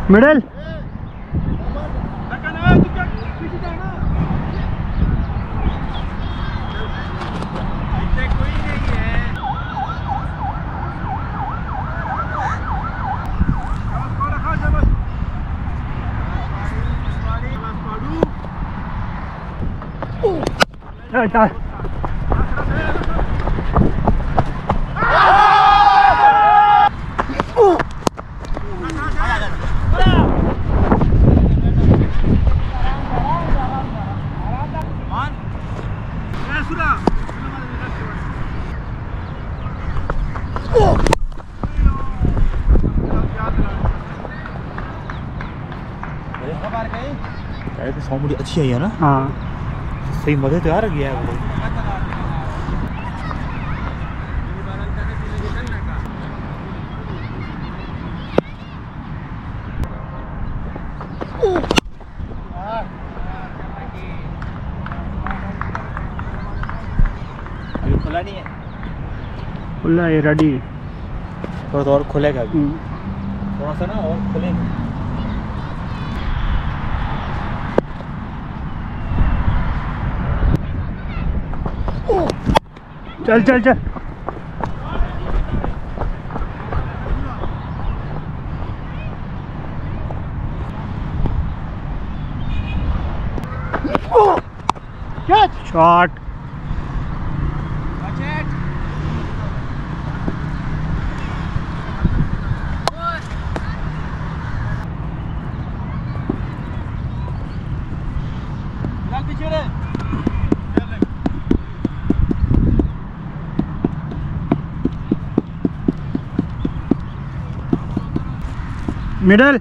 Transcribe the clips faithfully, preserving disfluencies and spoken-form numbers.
Middle चल sound अच्छी आई है ना। हाँ सही मजे तो आ गया है अभी खुला नहीं है, खुला है रेडी। थोड़ा तो और खुलेगा अभी, थोड़ा सा ना और खुलेगा। चल चल चल शॉट। मिडल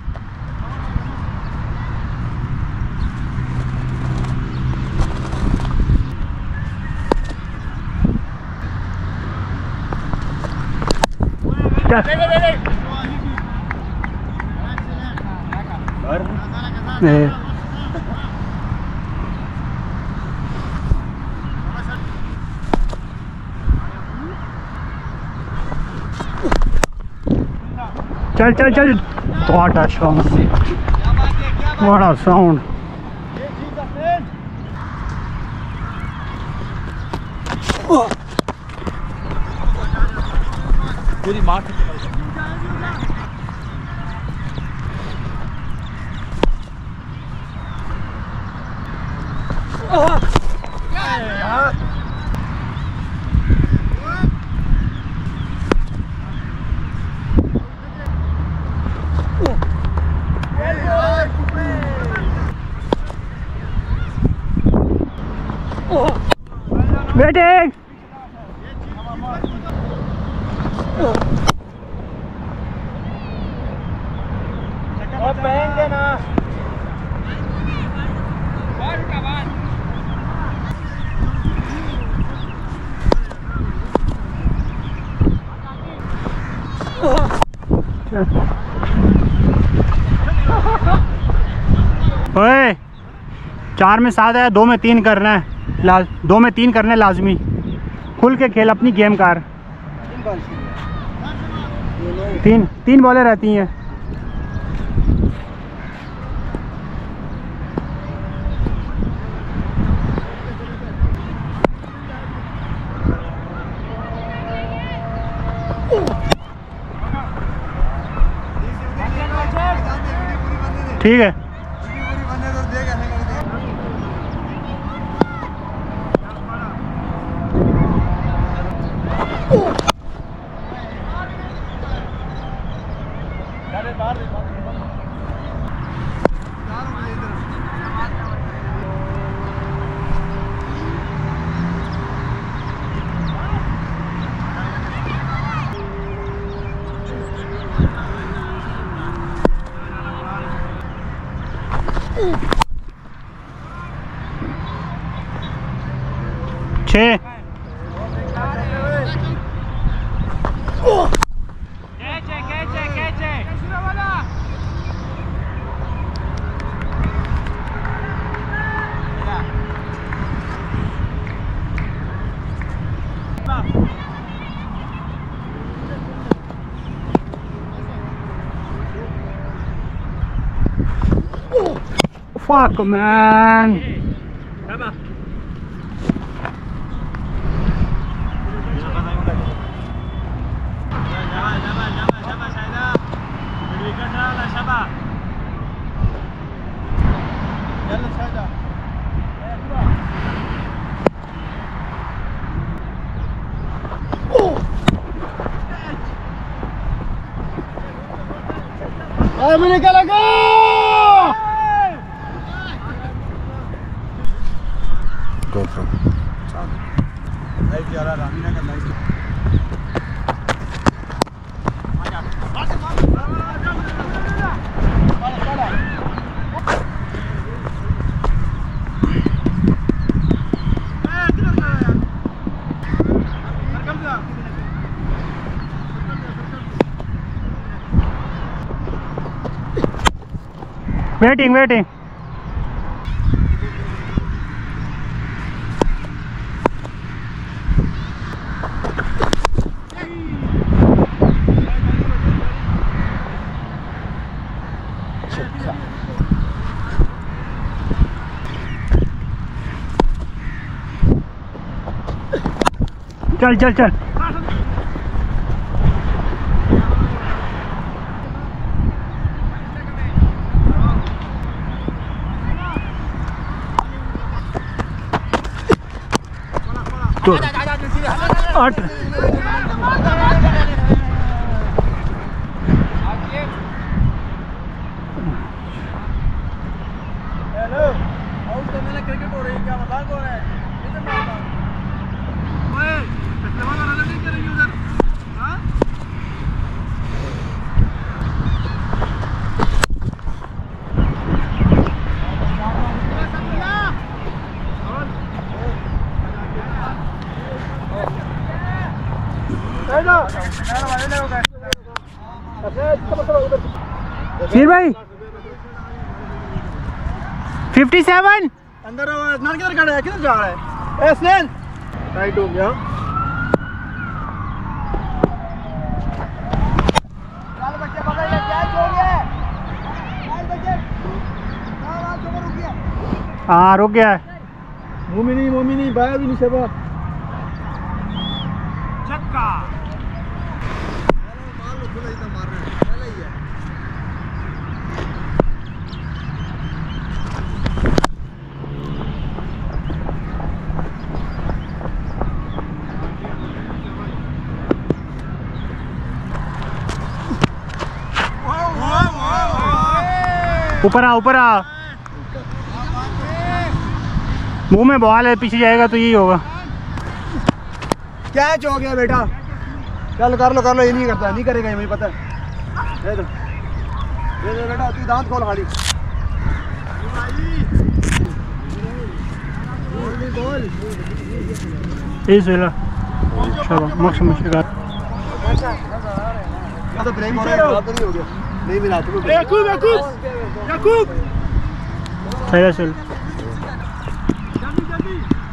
चल चल चल। What a sound! What a sound! पूरी मार वेटिंग। पहन ना ओए चार में सात है, दो में तीन करना है लाज दो में तीन करना है लाजमी। खुल के खेल अपनी गेम कार। तीन तीन बॉलें रहती हैं। ठीक है छः Fuck, man. मैंने क्या लगा GoPro लाइव जा रहा रामीना का लाइव वेटिंग वेटिंग चल चल चल आठ हेलो आउट तो मैंने क्रिकेट हो रही है, क्या मजाक हो रहा है? किधर मारता ओए पिछले वाला रन नहीं करेंगे उधर। हां फिर भाई फिफ्टी सेवन अंदर स्नान किधर खड़ा है, किधर जा रहा है? ए स्नेल राइट हो गया। चल बच्चे पकड़ ले, क्या हो गया? चल बच्चे हां हां रुक गया। हां रुक गया है। मोमिनी मोमिनी बाया भी नहीं सेवा छक्का मार लो, खुला इतना मार रहे हैं पहले ही है। ऊपर आ ऊपर आ, मुंह में बॉल है, पीछे जाएगा तो यही होगा। कैच हो गया बेटा, चल कर लो कर लो, ये नहीं करता, नहीं करेगा ये मुझे पता है। दे दो दे दो बेटा, तू दांत खोल खाली। बोल ये सेला शाबाश मक्ष मुश्किल तो ब्रेक हो रहा है, नहीं हो गया, नहीं मिला तुम। याकूब याकूब याकूब सही चल जल्दी जल्दी।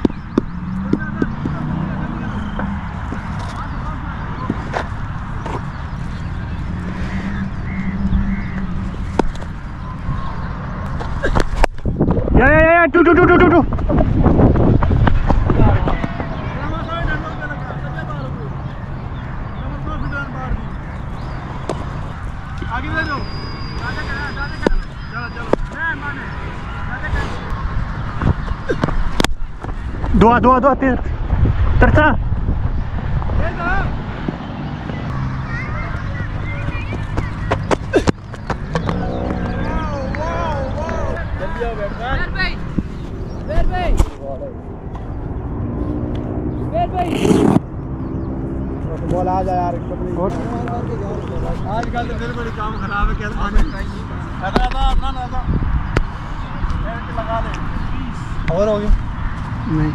या या या टू टू टू टू टू टू आगे ले जाओ, चलो चलो दुआ दुआ दुआ तेर तरता बॉल आ जाए यार, आजकल तो फिर बड़ी काम खराब है। कैसे पानी लगा था अपना ना था लगा दे और हो गया नहीं।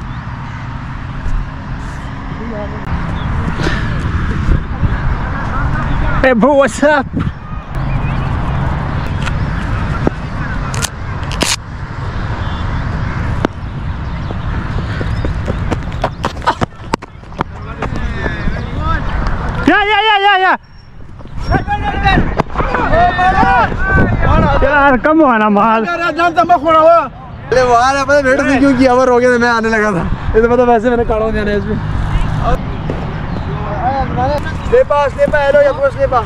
Hey bro, what's up? Yeah, yeah, yeah, yeah, yeah. यार यार कम हुआ ना माल। जानता मैं खोड़ा हुआ। अरे वाह पता वेट से क्यों किया वो रोके मैं आने लगा था। ये तो पता वैसे मैंने काढ़ा नहीं आना इसमें। स्लेपा स्लेपा हेलो या प्रो स्लेपा।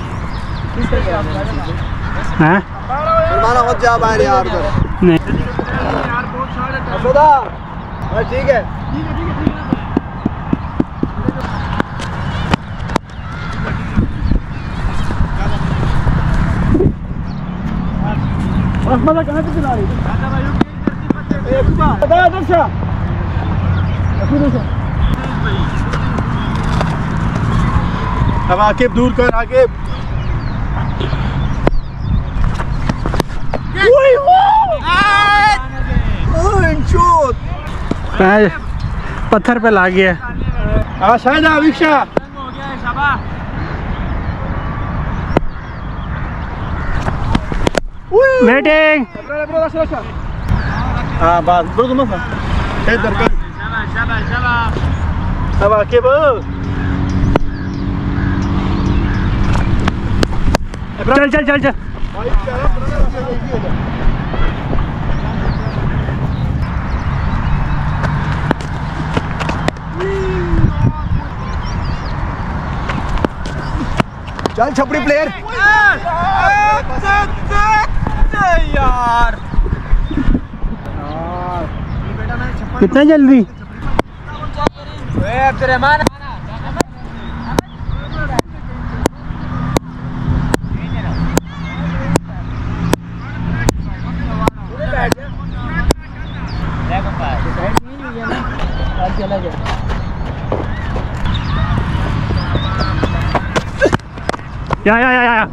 हैं? माना मत जा बाहर यार उधर। नहीं। यार बहुत सारे सोदा। हां ठीक है। ठीक है ठीक है ठीक है। बस मजा कहां से चला रही है? दादा भाई ये एक बार दादा दर्शा अब आके दूर कर आगे। पत्थर पे ला गया। हाँ शायद अभिक्षा वेटिंग। हाँ बात बोलो तुम इधर कर अब आके बोल। चल चल चल चल। चल छपड़ी प्लेयर यार कितना जल्दी या या या या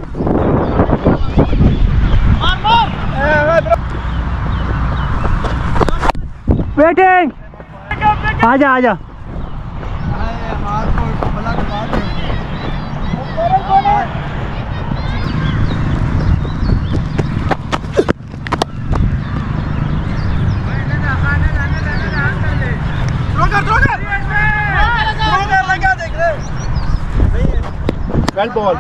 वेटिंग। आजा आजा वेल बॉल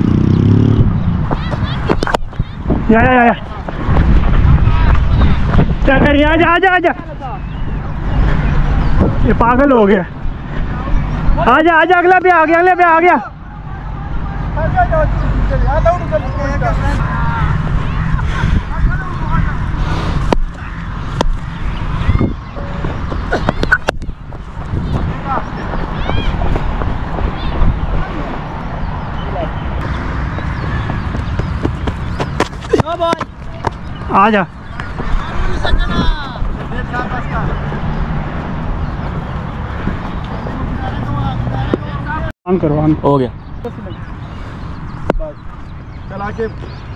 या या या क्या करिए? आजा आजा आजा। ये पागल हो गया। आजा आजा अगला पे आ गया अगले पे आ गया। आजा ऑन करो ऑन हो गया। चल आके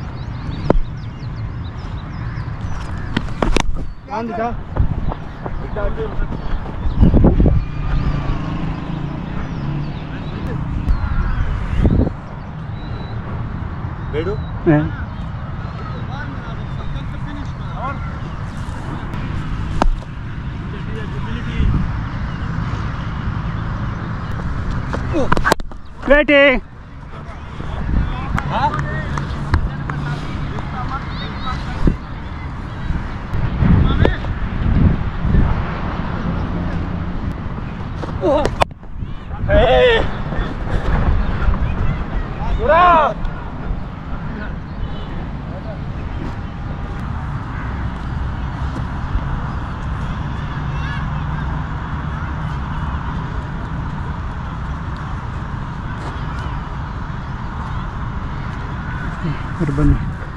ऑन दिखा बेडू वेटिंग। बन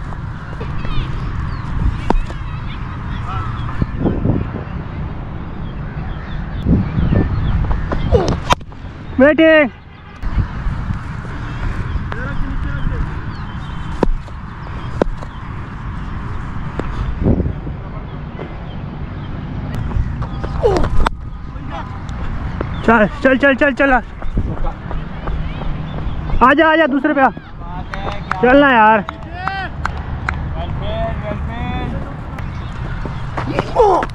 वेटिंग। चल चल चल चल चल आजा आजा दूसरे पे आ। चलना यार।